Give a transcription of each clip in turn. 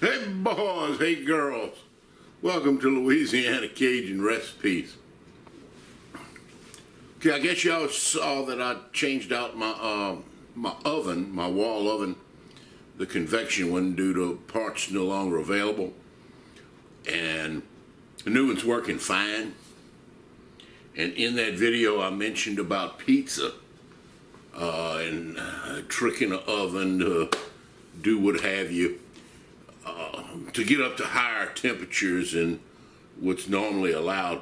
Hey boys, hey girls, welcome to Louisiana Cajun Recipes. Okay, I guess y'all saw that I changed out my oven, my wall oven, the convection one, due to parts no longer available, and the new one's working fine. And in that video I mentioned about pizza and tricking the oven to do what have you, to get up to higher temperatures than what's normally allowed.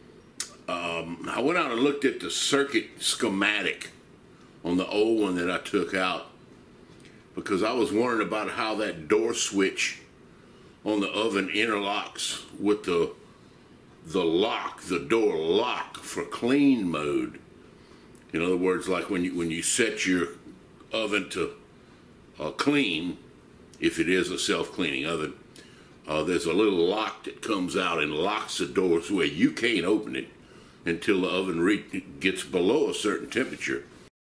I went out and looked at the circuit schematic on the old one that I took out, because I was wondering about how that door switch on the oven interlocks with the lock, the door lock for clean mode. In other words, like when you set your oven to clean, if it is a self-cleaning oven, there's a little lock that comes out and locks the door so you can't open it until the oven gets below a certain temperature.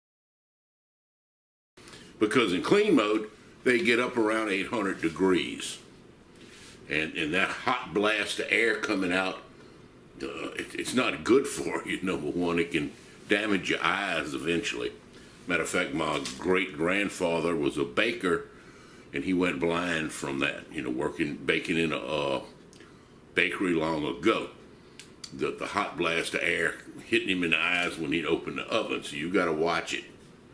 Because in clean mode, they get up around 800 degrees. And that hot blast of air coming out, it's not good for you, number one. It can damage your eyes eventually. Matter of fact, my great-grandfather was a baker, and he went blind from that, baking in a bakery long ago. The hot blast of air hitting him in the eyes when he'd open the oven, so you got to watch it.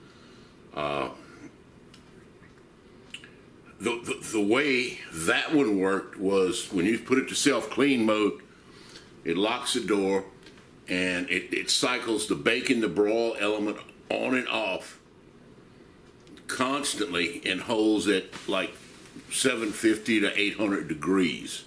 The way that one worked was when you put it to self-clean mode, it locks the door and it cycles the bacon, the broil element on and off constantly and holds at like 750 to 800 degrees.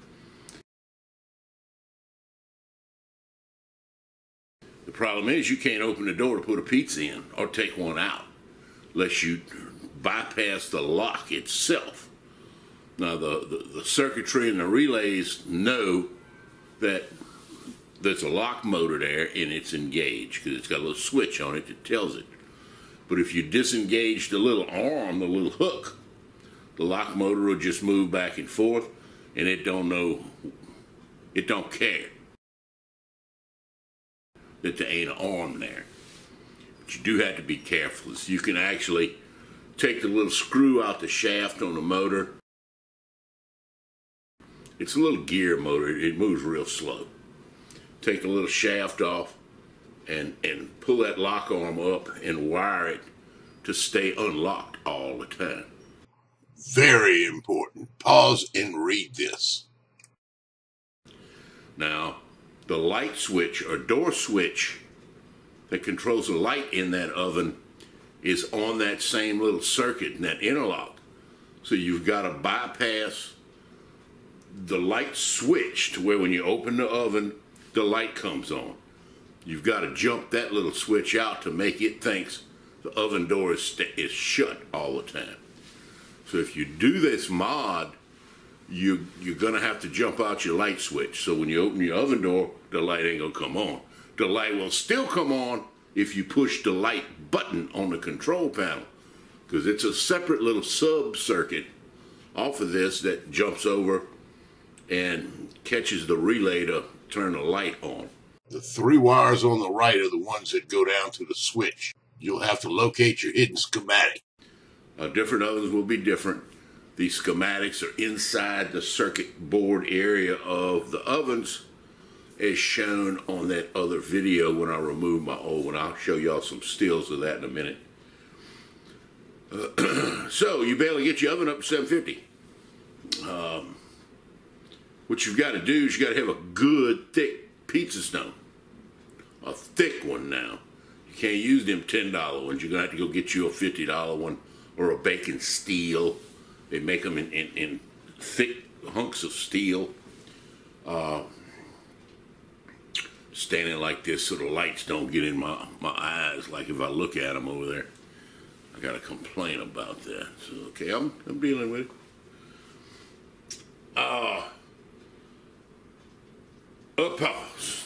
The problem is you can't open the door to put a pizza in or take one out unless you bypass the lock itself. Now the circuitry and the relays know that there's a lock motor there and it's engaged because it's got a little switch on it that tells it. But if you disengage the little arm, the little hook, the lock motor will just move back and forth, and it don't care that there ain't an arm there. But you do have to be careful. So you can actually take the little screw out the shaft on the motor. It's a little gear motor. It moves real slow. Take the little shaft off and pull that lock arm up and wire it to stay unlocked all the time. Very important. Pause and read this. Now, the light switch or door switch that controls the light in that oven is on that same little circuit in that interlock. So you've got to bypass the light switch to where when you open the oven, the light comes on. You've got to jump that little switch out to make it think the oven door is shut all the time. So if you do this mod, you're going to have to jump out your light switch. So when you open your oven door, the light ain't going to come on. The light will still come on if you push the light button on the control panel, because it's a separate little sub-circuit off of this that jumps over and catches the relay to turn the light on. The three wires on the right are the ones that go down to the switch. You'll have to locate your hidden schematic. Different ovens will be different. These schematics are inside the circuit board area of the ovens, as shown on that other video when I remove my old one. I'll show y'all some stills of that in a minute. So you barely get your oven up to 750. What you've got to do is you've got to have a good thick pizza stone. A thick one now. You can't use them $10 ones. You're going to have to go get you a $50 one or a bacon steel. They make them in thick hunks of steel. Standing like this so the lights don't get in my eyes, like if I look at them over there. I got to complain about that. So, okay, I'm dealing with it. A pause.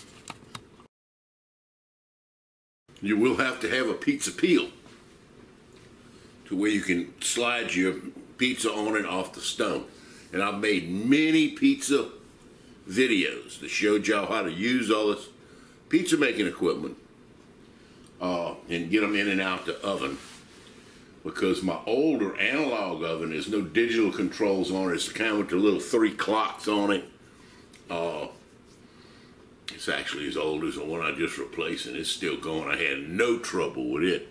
You will have to have a pizza peel to where you can slide your pizza on and off the stone. And I've made many pizza videos that showed y'all how to use all this pizza making equipment and get them in and out the oven. Because my older analog oven, there's no digital controls on it. It's the kind with the little 3 clocks on it. It's actually as old as the one I just replaced, and it's still going. I had no trouble with it.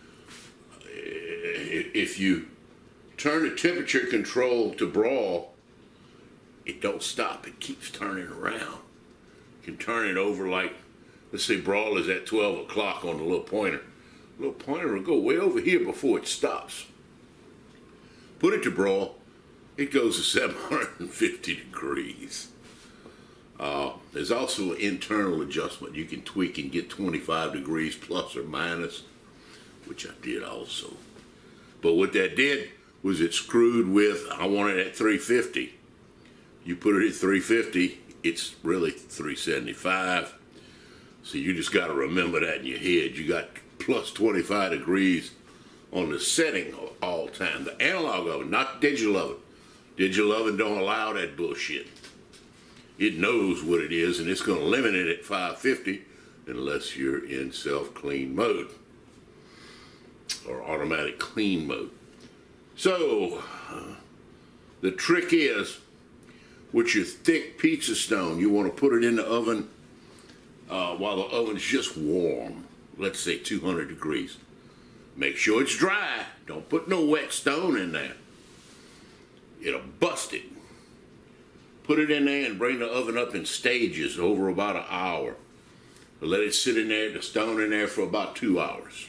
If you turn the temperature control to broil, it don't stop. It keeps turning around. You can turn it over like, let's say broil is at 12 o'clock on the little pointer. The little pointer will go way over here before it stops. Put it to broil, it goes to 750 degrees. There's also an internal adjustment. You can tweak and get 25 degrees plus or minus, which I did also. But what that did was it screwed with, I want it at 350. You put it at 350, it's really 375. So you just got to remember that in your head. You got plus 25 degrees on the setting all the time. The analog oven, not the digital oven. Digital oven don't allow that bullshit. It knows what it is, and it's going to limit it at 550 unless you're in self-clean mode or automatic clean mode. So the trick is, with your thick pizza stone, you want to put it in the oven while the oven's just warm. Let's say 200 degrees. Make sure it's dry. Don't put no wet stone in there. It'll bust it. Put it in there and bring the oven up in stages over about an hour. Let it sit in there, the stone in there, for about 2 hours.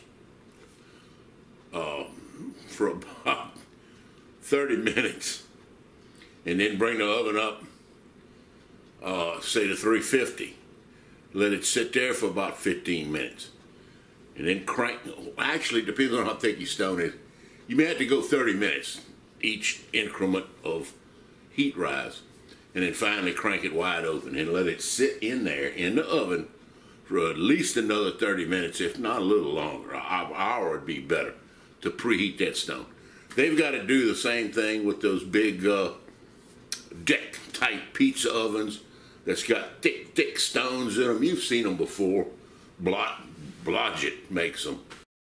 For about 30 minutes. And then bring the oven up, say to 350. Let it sit there for about 15 minutes. And then crank, actually it depends on how thick your stone is. You may have to go 30 minutes, each increment of heat rise. And then finally crank it wide open and let it sit in there in the oven for at least another 30 minutes, if not a little longer. An hour would be better to preheat that stone. They've got to do the same thing with those big deck type pizza ovens that's got thick stones in them. You've seen them before. Blodgett makes them.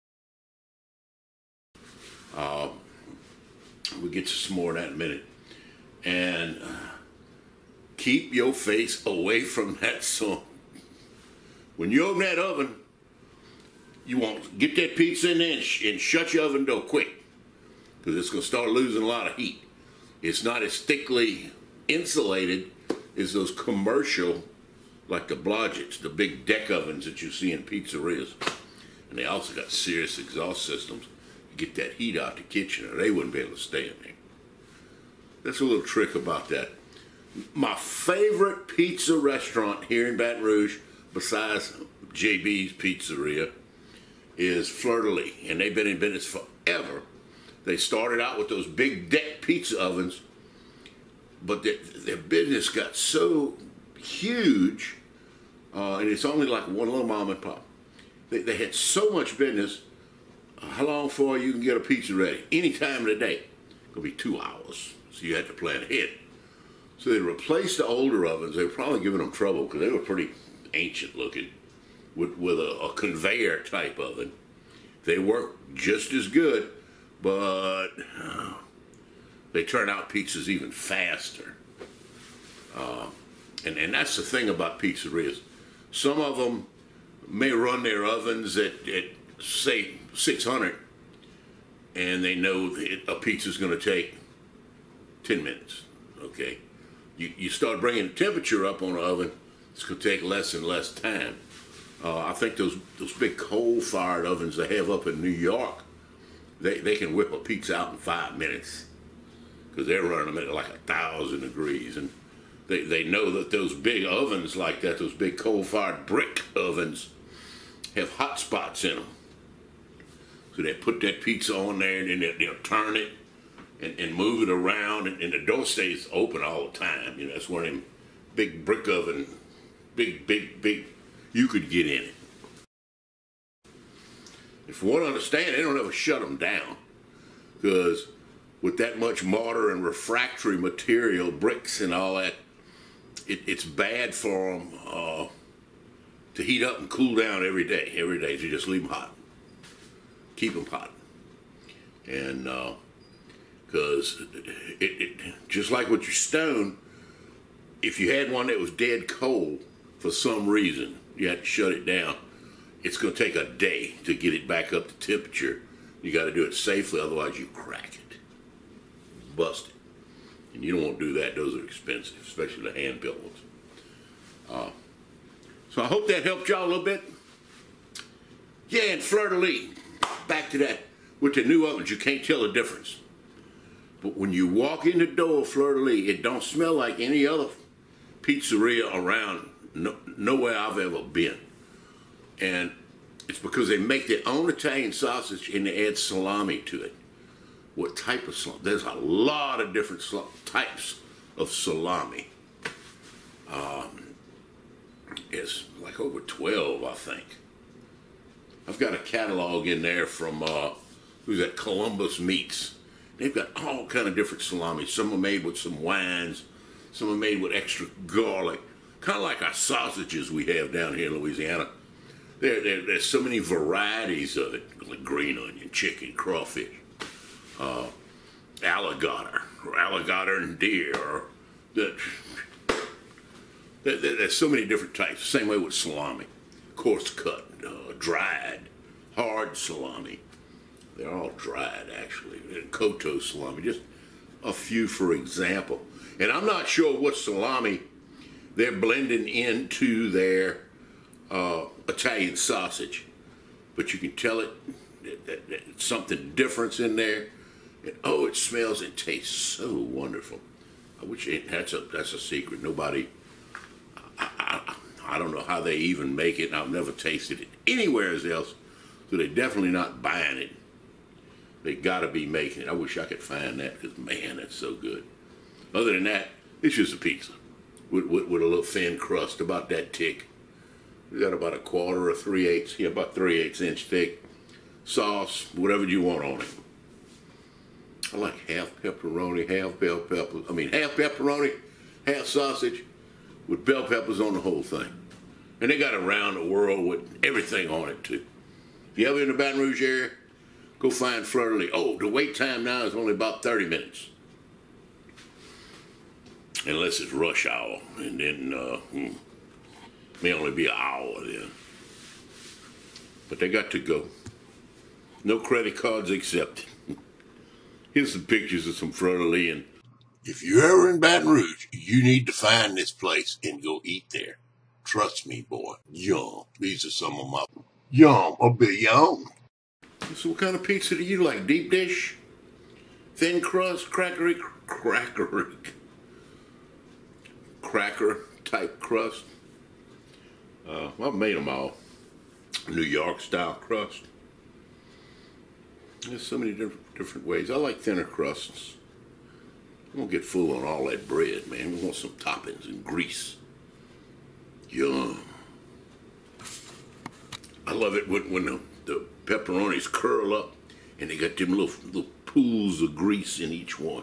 We'll get to some more of that in a minute. And keep your face away from that sun. When you open that oven, you want to get that pizza in there and shut your oven door quick, because it's going to start losing a lot of heat. It's not as thickly insulated as those commercial, like the Blodgetts, the big deck ovens that you see in pizzerias. And they also got serious exhaust systems to get that heat out the kitchen, or they wouldn't be able to stay in there. That's a little trick about that. My favorite pizza restaurant here in Baton Rouge, besides JB's Pizzeria, is Fleur de Lis, and they've been in business forever. They started out with those big deck pizza ovens, but their business got so huge, and it's only like one little mom and pop. They had so much business. How long for you can get a pizza ready? Any time of the day. It'll be 2 hours, so you had to plan ahead. So they replaced the older ovens. They were probably giving them trouble because they were pretty ancient looking, with a conveyor type oven. They work just as good, but they turn out pizzas even faster. And that's the thing about pizzerias. Some of them may run their ovens at say 600, and they know that a pizza's going to take 10 minutes. Okay, you start bringing the temperature up on the oven, it's going to take less and less time. I think those big coal-fired ovens they have up in New York, they can whip a pizza out in 5 minutes, because they're running them at like 1,000 degrees, and they know that those big ovens like that, those big coal-fired brick ovens, have hot spots in them. So they put that pizza on there, and then they'll turn it and move it around, and the door stays open all the time. You know, that's one of them big brick oven, big, you could get in it. If you want to understand, they don't ever shut them down, because with that much mortar and refractory material, bricks and all that, it's bad for them to heat up and cool down every day. Every day, to just leave them hot, keep them hot, and because it just like with your stone, if you had one that was dead cold for some reason, you had to shut it down. It's going to take a day to get it back up to temperature. You got to do it safely, otherwise you crack it, bust it. And you don't want to do that. Those are expensive, especially the hand-built ones. So I hope that helped y'all a little bit. Yeah, and fleur-de-lis, back to that. With the new ovens, you can't tell the difference. But when you walk in the door of fleur-de-lis, it don't smell like any other pizzeria around nowhere I've ever been. And it's because they make their own Italian sausage and they add salami to it. What type of salami? There's a lot of different types of salami. It's like over 12, I think. I've got a catalog in there from, who's that, Columbus Meats. They've got all kind of different salamis. Some are made with some wines. Some are made with extra garlic. Kind of like our sausages we have down here in Louisiana. There's so many varieties of it, like green onion, chicken, crawfish, alligator, or alligator and deer, or there's so many different types. Same way with salami, coarse cut, dried, hard salami. They're all dried, actually. And Koto salami, just a few for example. And I'm not sure what salami they're blending into their Italian sausage, but you can tell it that something different in there. And, oh, it smells and tastes so wonderful. I wish that's a secret. Nobody, I don't know how they even make it. I've never tasted it anywhere else, so they're definitely not buying it. They got to be making it. I wish I could find that, because man, that's so good. Other than that, it's just a pizza with a little thin crust, about that thick. We got about a quarter or 3/8, yeah, about 3/8 inch thick. Sauce, whatever you want on it. I like half pepperoni, half bell peppers. I mean, half pepperoni, half sausage, with bell peppers on the whole thing. And they got it around the world with everything on it too. If you ever in the Baton Rouge area, go find fleur-de-lis. Oh, the wait time now is only about 30 minutes. Unless it's rush hour, and then may only be an hour then. But they got to go. No credit cards accepted. Here's some pictures of some fleur-de-lis. And if you're ever in Baton Rouge, you need to find this place and go eat there. Trust me, boy. Yum. These are some of my yum. A bit yum. So what kind of pizza do you like? Deep dish? Thin crust? Cracker type crust? I've made them all. New York style crust. There's so many different ways. I like thinner crusts. We won't get full on all that bread, man. We want some toppings and grease. Yum. I love it when the pepperonis curl up and they got them little pools of grease in each one.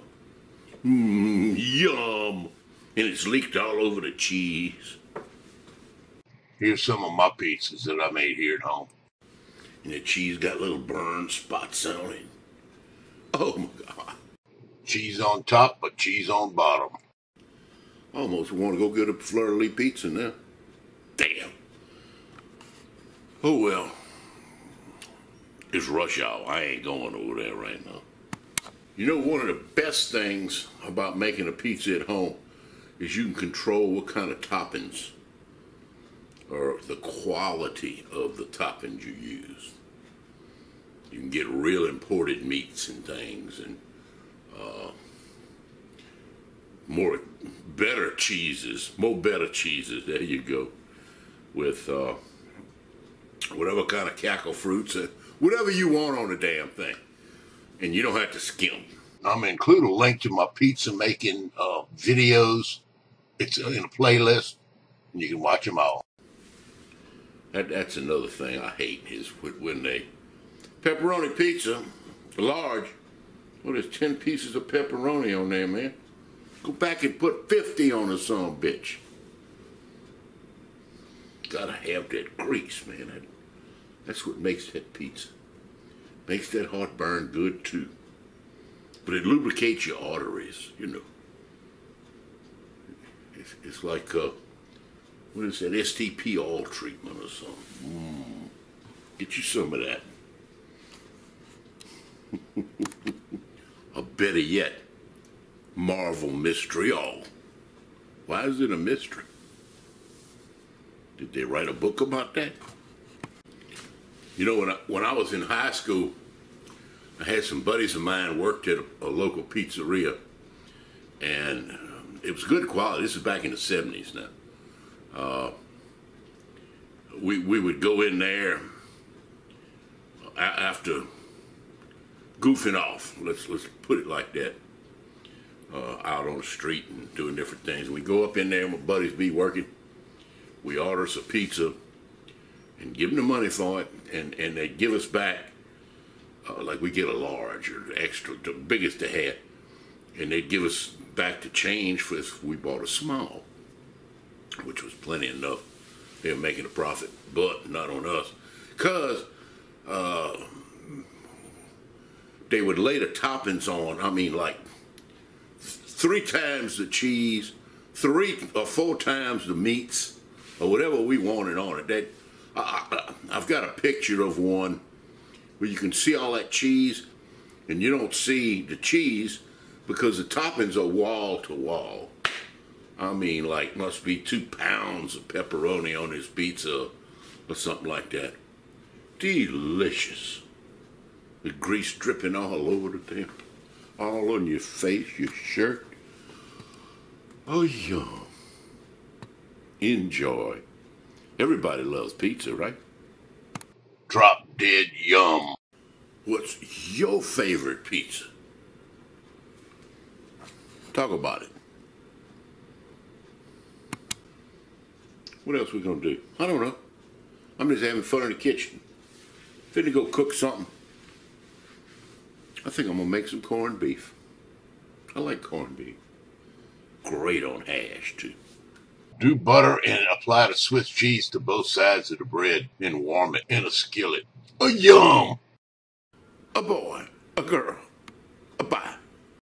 Yum. And it's leaked all over the cheese. Here's some of my pizzas that I made here at home. And the cheese got little burn spots on it. Oh my God. Cheese on top, but cheese on bottom. I almost want to go get a fleur-de-lis pizza now. Damn. Oh well. It's rush hour. I ain't going over there right now. You know, one of the best things about making a pizza at home is you can control what kind of toppings or the quality of the toppings you use. You can get real imported meats and things, and more better cheeses. There you go. With whatever kind of cackle fruits, whatever you want on the damn thing, and you don't have to skim. I'm gonna include a link to my pizza making videos. It's in a playlist, and you can watch them all. That's another thing I hate is when they pepperoni pizza, large, Well, there's 10 pieces of pepperoni on there, man. Go back and put 50 on a son bitch. Gotta have that grease, man. That's what makes that pizza. Makes that heartburn good too. But it lubricates your arteries, you know. It's like, what is that, STP oil treatment or something. Get you some of that. Or better yet, Marvel Mystery All. Why is it a mystery? Did they write a book about that? You know, when I was in high school, I had some buddies of mine worked at a local pizzeria, and it was good quality. This is back in the 70s now. We would go in there after goofing off, let's put it like that, out on the street and doing different things. We go up in there, my buddies be working. We order us a pizza and give them the money for it, and they give us back, like we get a large or extra, the biggest they had, and they'd give us back the change for if we bought a small, which was plenty enough. They were making a profit, but not on us, because they would lay the toppings on, I mean, like 3 times the cheese, 3 or 4 times the meats, or whatever we wanted on it. I've got a picture of one where you can see all that cheese, and you don't see the cheese because the toppings are wall to wall. I mean, like, must be 2 pounds of pepperoni on this pizza or something like that. Delicious. The grease dripping all over the thing, all on your face, your shirt. Oh, yum. Enjoy. Everybody loves pizza, right? Drop dead yum. What's your favorite pizza? Talk about it. What else we gonna do? I don't know. I'm just having fun in the kitchen. Finna go cook something. I think I'm gonna make some corned beef. I like corned beef. Great on hash too. Do butter and apply the Swiss cheese to both sides of the bread and warm it in a skillet. A yum! A boy, a girl, a bye.